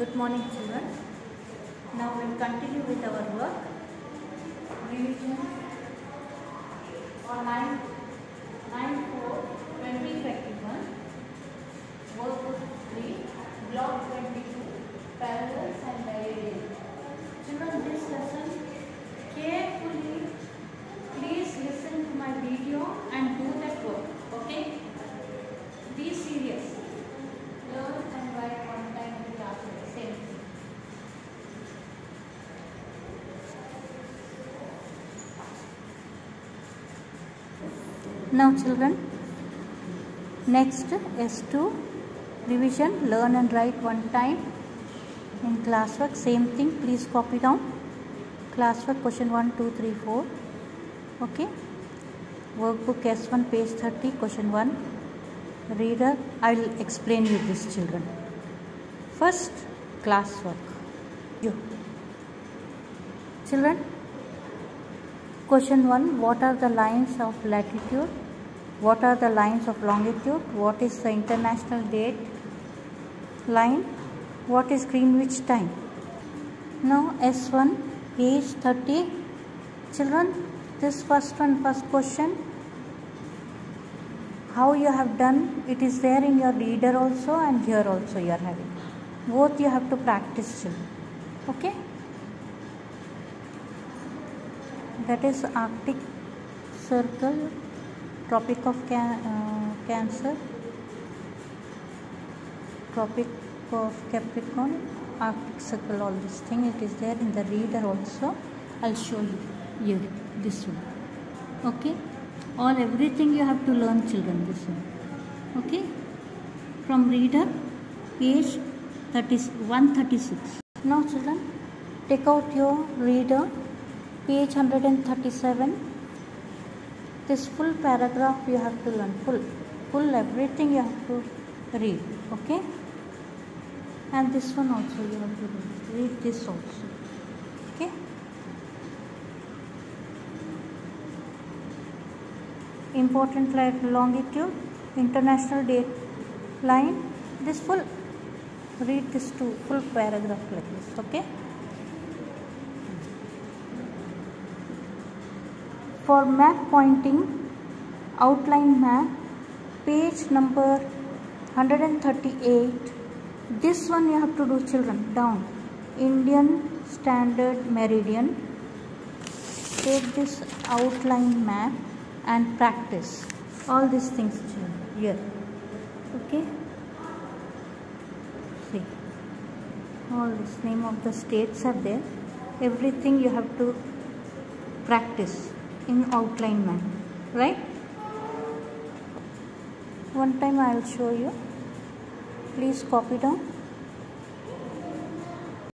Good morning, children. Now we'll continue with our work. Revision on 9/4/2021. Workbook 3, Block 22, Parallels and Diagonals. Children, this lesson carefully. Please listen to my video and do that work. Okay? Be serious. Learn and write one time in class. Same thing. Now children, next S2 revision, learn and write one time in classwork. Same thing, please copy down. Classwork question 1, 2, 3, 4. Okay. Workbook S1 page 30 question 1. Reader, I will explain you this, children. First, classwork. You children, question 1, what are the lines of latitude? What are the lines of longitude? What is the international date line? What is Greenwich time? Now S1 page 30. Children, this first question, how you have done, it is there in your reader also and here also you are having. Both you have to practice, children. Okay? That is Arctic Circle, Tropic of Cancer, Tropic of Capricorn, Arctic Circle, all this thing, it is there in the reader also. I'll show you here, this one. Okay? Everything you have to learn, children, this one. Okay? From reader, page 136. Now children, take out your reader, page 137. This full paragraph you have to learn, full everything you have to read. Okay? And this one also you have to read this also. Okay? Important longitude, international date line, this full, read this too, full paragraph like this. Okay? For map pointing, outline map, page number 138. This one you have to do, children, down. Indian Standard Meridian. Take this outline map and practice all these things, children, here. Okay? See, all this name of the states are there. Everything you have to practice in outline map, right? One time I will show you. Please copy down.